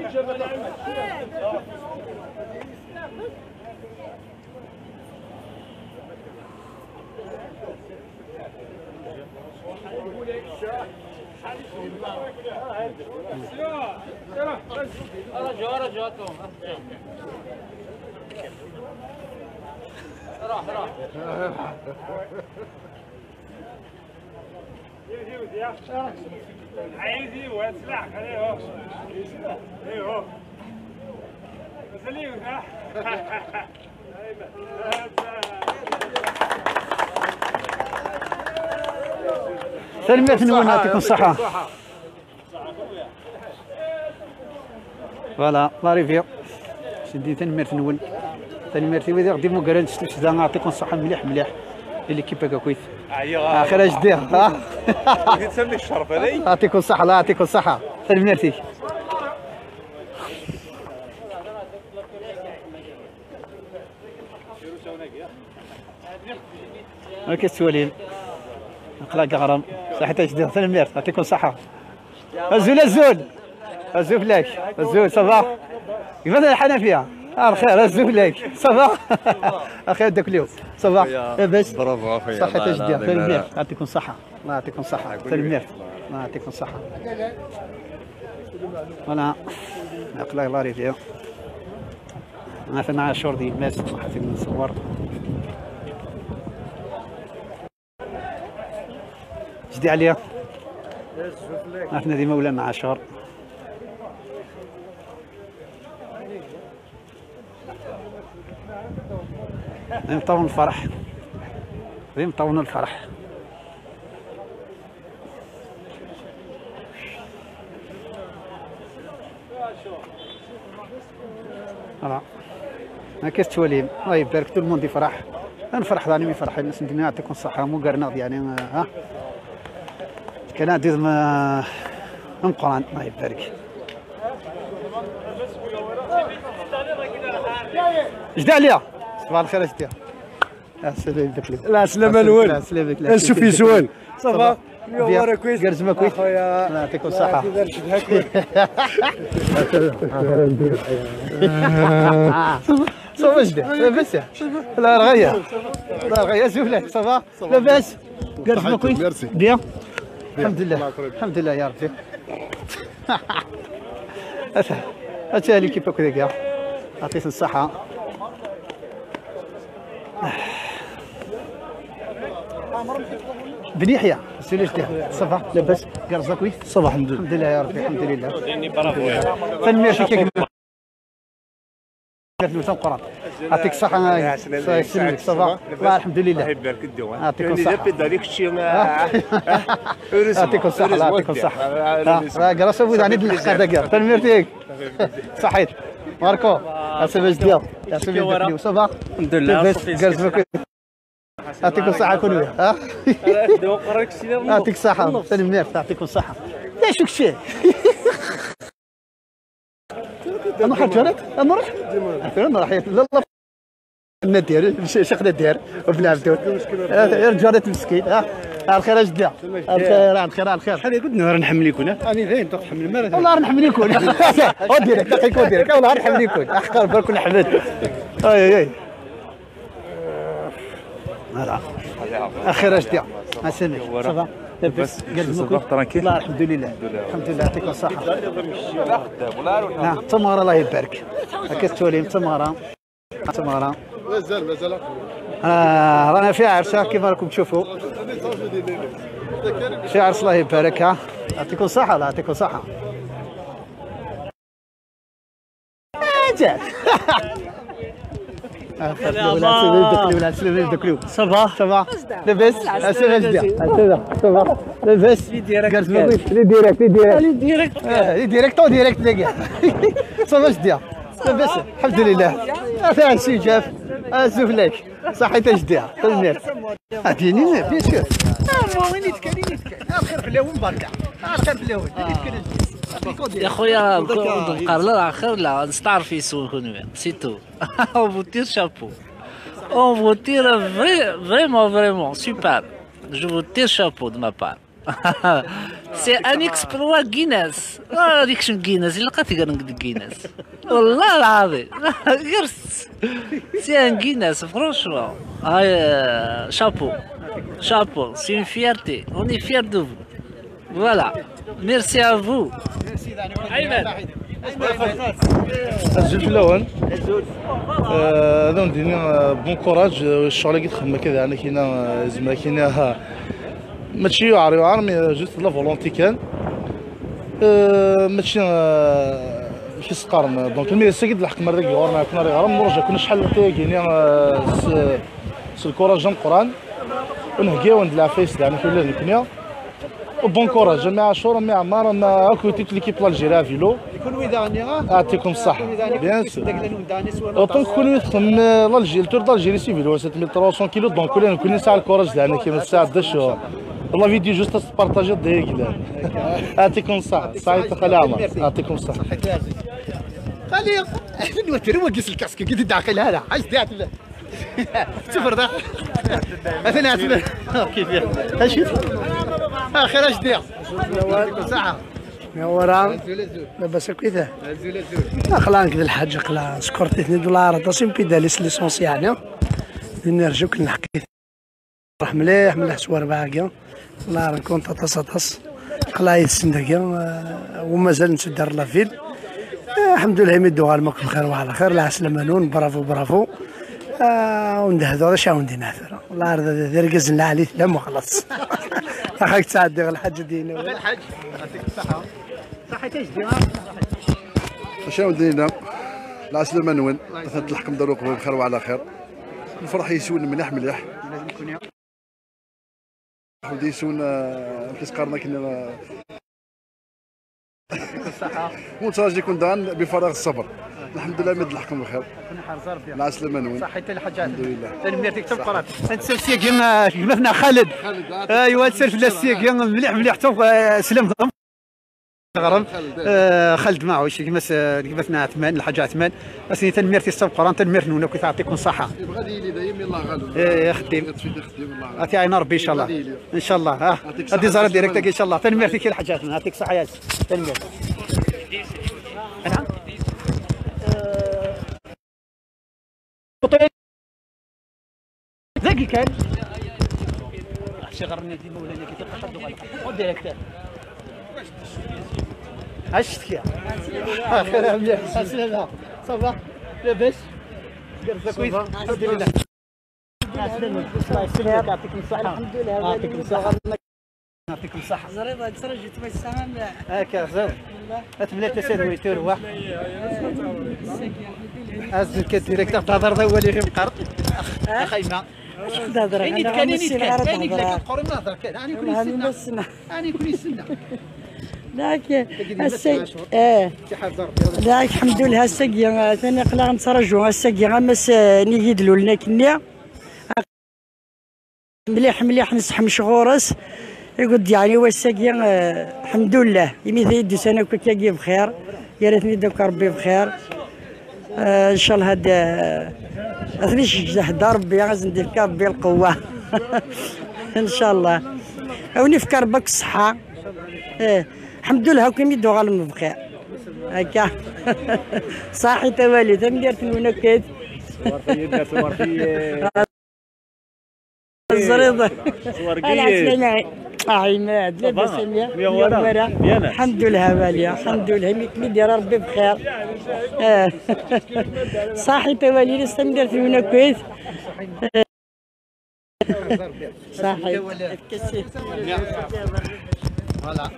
عايزي وسلاح عليه ايوه سليم سلمية نون يعطيكم الصحة. فوالا لا ريفير سيدي تنمير نون تنمير تيوي غادي مو كرا نشتي يعطيكم الصحة مليح مليح اللي كيفك كويس اخر اش دير ها تسمي الشرف هذي يعطيكم الصحة الله يعطيكم الصحة سلميرتي هاك السوالين اخلاق غرام صحتك اش دير سلميرت يعطيكم الصحة الزول الزول الزول لك الزول صباح كيفاش الحنفية الخير الزول لك صباح اخي داك اليوم صباح لاباس برافو اخويا صحتك اش دير سلميرت يعطيكم الصحة الله يعطيكم الصحة سلميرت الله يعطيكم الصحة فوالا اخلاق الله ريفيا انا في معايا شوردي ماس حسيت نصور جدي عليا في نادي مولانا عاشور يمطون الفرح يمطون الفرح فوالا ما كاينش تواليم الله يبارك تو الموند يفرح نفرح راني يفرح الناس الدنيا يعطيكم الصحة مو قرنا يعني ها كان عندي من قران الله يبارك جدي عليا صباح الخير اش دير السلام عليكم لا سلامة الوالد لا سلام عليكم شوفي سؤال صافا اليوم راه كويس كرزمه كويس اخويا الله يعطيكم الصحة صافا اش دير لاباس لا رغيه لا رغيه زوفلك صافا لاباس كرزمه كويس بيان الحمد لله الحمد لله يا ربي هاتي كيفك ذاك يعطيك الصحة بن يحيى سير اش دير صافا لاباس كرزه كويس صباح الحمد الحمد لله يا ربي الحمد لله برافو فنمير فيك في القران يعطيك الصحة يسلمك صافا الله الحمد لله الله يبارك الدوام يعطيكم الصحة دارك الشيء يعطيكم الصحة الله يعطيكم الصحة راه كراس ابو داني الحق هذا كاع تنميرتيك صحيت ماركو اسباش ديال اسباش صافا الحمد لله يعطيكم الصحة كلوا ها يعطيك الصحة تنميرت يعطيكم الصحة لا شوك شي انا حجرت انا نروح انا راح لا ندير شقنا دير وبلا عبدود رجالات مسكين ها الخير اش دير الخير الخير الخير شحال قلت راه نحمل يكون راني فين تحمل المال والله راه نحمل يكون وديرك دقيق وديرك والله راه نحمل يكون احقر بالك نحمد اي فوالا اخير اش دير اسمك صافا لاباس ترانكيل الله الحمد لله الحمد لله يعطيك الصحة نعم تمارة الله يبارك هكا التوليم تمارة تمارة مازال رانا في عرسة كيما راكم تشوفوا في عرس الله يبارك ها يعطيكم الصحة الله يعطيكم الصحة جات صافا صافا لاباس اسماش دير صافا لاباس لي ديريكت لي ديريكت لي ديريكت لي ديريكت او ديريكت ديال صافا اش دير لاباس الحمد لله فيها شي جاف اسوفلك صحيت اش دير تنمير عطيني بيان سور وين يتكلم الخير في الاول بركه الخير في الاول يا خويا نقار لا اخر لا نستعرف يسولكم سي تو اون فو تير شابو اون فو تير فريمون فريمون سوبر جو فو تير شابو دو ما بار سي ان اكسبلوا غيناس هذيك شنو غيناس الا لقيت كاع نقد غيناس والله العظيم غرست سي ان غيناس فرونشمون هاي شابو سي اون فيرتي اون اي فير دو فوالا ميرسي ا فو ايمن الزول الاول هذا ندير بون كوراج الشغل اللي تخدم كذا يعني كاينه زعما كاينه ماشي يعار مي جوست لا فولونتي كان ماشي كي سقارن دونك المي ساكيد الحق مرة كيورنا كنا غير مرجع كنا شحال كاينين الكوراج القران ونهكيو ند العفايس يعني كل اللي كنا بون كوراج مع عاشور مع عمار ما كنت ليكيب الجيريا فيلو يكون ويداني يعطيكم الصحة بيان سور اوطون كون يخدم لالجيري تور دالجيري سي فيلو 7300 كيلو دونك كلنا كنا ساعة الكوراج لأن كيما الساعة 11 والله فيديو جوست تبارطاجي دقيقة يعطيكم الصحة صحيح خلي عمر يعطيكم الصحة خلي نوتر وقيس الكاسكي قد داخل هذا عايز داعت صفر ده اثنين كيف ايش اخر ايش دير ساعه ورا لاباس كذا اخلان كذا الحاج اخلان سكرت $2 تصيم بيداليس ليسونسيال نرجوك نحكي راح مليح مليح سوار باقي الله نكون تصاتص قلايد السندقه ومازال نسدر لافيل الحمد لله يمدوا غالمك بخير وعلى خير لا سلمانون برافو وندهدو هذا شاو ندير والله رقز لنا عليه لا ما خلص اخاك تعدي الحاج دينا الحاج يعطيك الصحه صحتي ايش دير شنو دينا لا سلمانون تلحقم دروك بخير وعلى خير الفرح يسون مليح لازم يكون ودي يسون كيس قارنا كنا الصحه مونتاج يكون دان بفراغ الصبر الحمد لله مد الحكم بخير كنا حرزار بها لا سلمانون صحيتي الحاجات الحمد لله تنميتك تبقرات تنسرسي كيما فينا خالد ايوا تسرف لاسيك مليح حتى سلم غرم خالد معه شي كيما فينا عثمان الحاج عثمان اسني تنميرتي القران تنميرتنا كي تعطيكم الصحه يبغى لي دايما يلاه غالب ايه خديم عطي عين ربي ان شاء الله ان شاء الله غادي زهره ديريكتك ان شاء الله تنميرتي كي الحاجات يعطيك الصحه يا تنميرتي انا ذاك كان شغرني ديما ولا كي تقدو غادي ديريكتور عشت كيا خير مليح السلامة صباح لاباس كويس الحمد لله الله يسلمك يعطيكم الصحة الحمد لله يعطيكم الصحة يعطيكم الصحة زريبة تسرجت ما السلام هاكا زين اتملى تسالوي تروى از الديريكتور تهضر ذا هو اللي غير مقر خايمة تهضر انا كان قري ما هضر كان انا كوني السنة انا كوني السنة ذاك السيد ذاك الحمد لله السقيا ثاني قلا نترجو السقيا غمس نيدلو لنا كنيا مليح نصح مشغورس يقول يعني هو السقيا الحمد لله يمي يدو سنه كي بخير يا ريتني دوك ربي بخير ان شاء الله هذا اثنيش جهد ربي غازي ندير ربي القوه ان شاء الله وني في كربك الصحه الحمد لله هاكم يدو غالم بخير هكا صاحي توالي تندير المنكد صور في الزريضه عماد لاباس الحمد لله واليا الحمد لله ملي داير ربي بخير صاحي توالي لسه ندير المنكد صاحي فوالا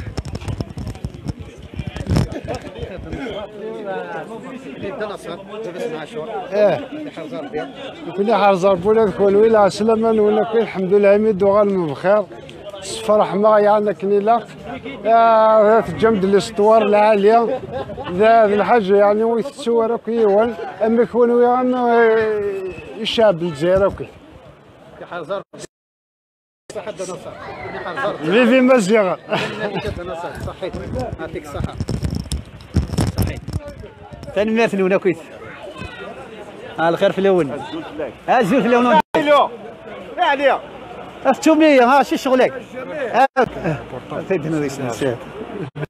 كنا حرزار بولا كولوي لا سلمان ولا كل الحمد لله يمد وغالم بخير فرح ما يعني كني لا تجمد الاسطوار العاليه ذا الحاج يعني ويتصور كيوان اما يكونوا يعني الشعب الجزائري كي حرزار صحة نصر حرزار في مزيغه صحيت يعطيك الصحة صحيت ثاني مليار في الاولى كويس الخير في الاول الزول في الاول عليا التوميه ها شي شغلك. تيدنا